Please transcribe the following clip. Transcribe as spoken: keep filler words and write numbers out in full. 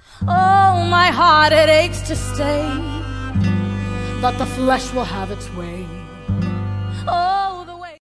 Oh, my heart, it aches to stay, but the flesh will have its way. Oh,